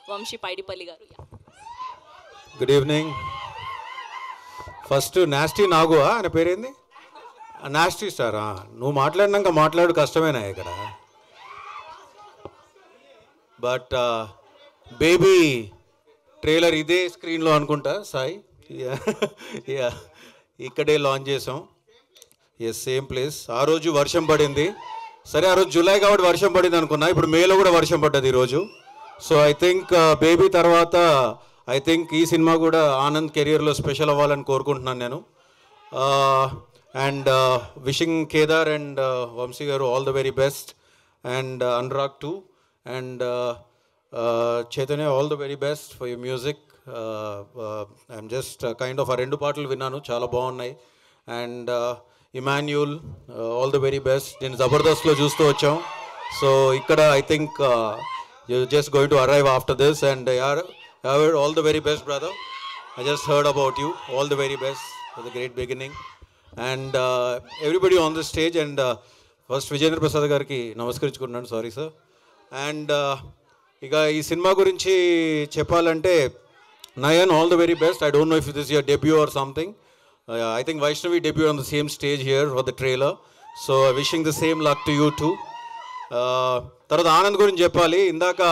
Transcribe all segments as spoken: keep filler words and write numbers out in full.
వంశీ పైడిపల్లి గారు. Good evening. First nasty నాగు ఆయన పేరేంది? నాస్టీ స్టారా? నువ్వు మాట్లాడినాక మాట్లాడు కష్టమేనా ఇక్కడ. బట్ బేబీ ట్రైలర్ ఇదే స్క్రీన్లో అనుకుంటా సాయి. యా ఇక్కడే లాంచ్ చేసాం. Yes, same place. ఆ రోజు వర్షం పడింది. సరే ఆ రోజు జూలై కాబట్టి వర్షం పడింది అనుకున్నా. ఇప్పుడు మేలో కూడా వర్షం పడ్డది ఈరోజు. సో ఐ థింక్ బేబీ తర్వాత ఐ థింక్ ఈ సినిమా కూడా ఆనంద్ కెరియర్లో స్పెషల్ అవ్వాలని కోరుకుంటున్నాను నేను. And wishing Kedar and Vamshi గారు all the very best. And Anurag too and Chaitanya all the very best for your music. I'm just kind of ఆ రెండు పాటలు విన్నాను, చాలా బాగున్నాయి. And Emmanuel all the very best. నేను జబర్దస్త్లో చూస్తూ వచ్చాం. సో ఇక్కడ I think you just going to arrive after this. And యార్ all the very best brother. I just heard about you. All the very best for the great beginning. And everybody on the stage. And first Vijayendra Prasad గారికి నమస్కరించుకుంటున్నాను. Sorry sir. And ఇక ఈ సినిమా గురించి చెప్పాలంటే Nayan all the very best. I don't know if this is your debut or something. Uh, I think Vaishnavi debuted on the same stage here for the trailer. So wishing the same luck to you too. తర్వాత ఆనంద్ గురించి చెప్పాలి. ఇందాక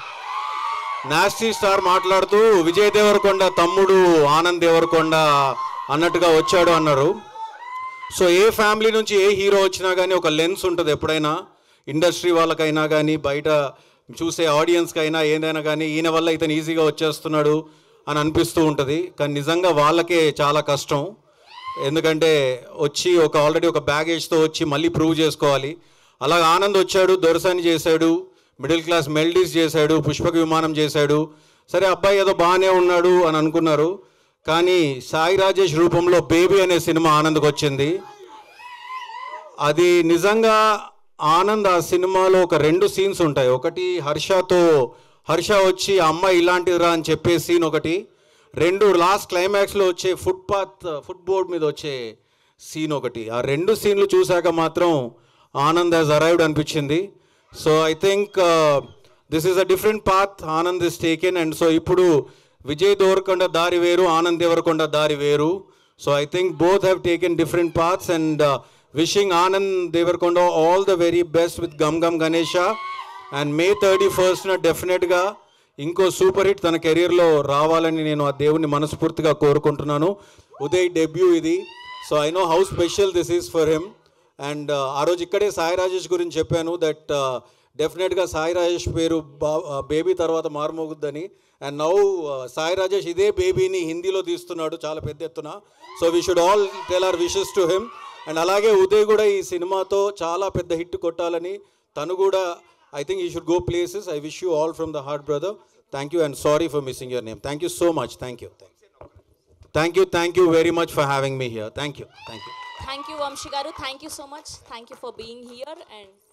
nasty star మాట్లాడుతూ విజయ్ దేవరకొండ తమ్ముడు ఆనంద్ దేవరకొండ అన్నట్టుగా వచ్చాడు అన్నారు. So ఏ family నుంచి ఏ హీరో వచ్చినా కానీ ఒక లెన్స్ ఉంటుంది ఎప్పుడైనా. ఇండస్ట్రీ వాళ్ళకైనా కానీ బయట చూసే ఆడియన్స్కి అయినా ఏదైనా కానీ ఈయన వల్ల ఇతను ఈజీగా వచ్చేస్తున్నాడు అని అనిపిస్తూ ఉంటుంది. కానీ నిజంగా వాళ్ళకే చాలా కష్టం. ఎందుకంటే వచ్చి ఒక ఆల్రెడీ ఒక బ్యాగేజ్తో వచ్చి మళ్ళీ ప్రూవ్ చేసుకోవాలి. అలాగ ఆనంద్ వచ్చాడు, దొరసాని చేశాడు, మిడిల్ క్లాస్ మెల్డీస్ చేశాడు, పుష్పక విమానం చేశాడు. సరే అబ్బాయి ఏదో బాగానే ఉన్నాడు అని అనుకున్నారు. కానీ సాయి రాజేష్ రూపంలో బేబీ అనే సినిమా ఆనంద్కి వచ్చింది. అది నిజంగా ఆనంద్ ఆ సినిమాలో ఒక రెండు సీన్స్ ఉంటాయి. ఒకటి హర్షతో హర్ష వచ్చి అమ్మాయి ఇలాంటిదిరా అని చెప్పే సీన్ ఒకటి. రెండు లాస్ట్ క్లైమాక్స్లో వచ్చే ఫుట్పాత్ ఫుట్బోర్డ్ మీద వచ్చే సీన్ ఒకటి. ఆ రెండు సీన్లు చూశాక మాత్రం ఆనంద్ హ్యాస్ అరైవ్డ్ అనిపించింది. So I think this is a different path Anand is taken. And so ఇప్పుడు విజయ్ దేవరకొండ దారి వేరు, ఆనంద్ దేవరకొండ దారి వేరు. So I think both have taken different paths. And wishing Anand Deverakonda all the very best with Gam Gam Ganesha. And May thirty ఫస్ట్న డెఫినెట్గా ఇంకో super hit తన కెరీర్లో రావాలని నేను ఆ దేవుణ్ణి మనస్ఫూర్తిగా కోరుకుంటున్నాను. ఉదయ్ డెబ్యూ ఇది. So I know how special this is for him. And ఆ రోజు ఇక్కడే సాయి రాజేష్ గురించి చెప్పాను దట్ డెఫినెట్గా సాయి రాజేష్ పేరు బా బేబీ తర్వాత మారుమోగుద్దని. అండ్ నౌ సాయి రాజేష్ ఇదే బేబీని హిందీలో తీస్తున్నాడు చాలా పెద్ద ఎత్తున. So we should all tell our wishes to him. And అలాగే ఉదయ్ కూడా ఈ సినిమాతో చాలా పెద్ద హిట్ కొట్టాలని తను కూడా I think you should go places. I wish you all from the heart, brother. Thank you and sorry for missing your name. Thank you so much. Thank you. Thank you. Thank you very much for having me here. Thank you. Thank you. Thank you, Vamshi garu. Thank you so much. Thank you for being here. And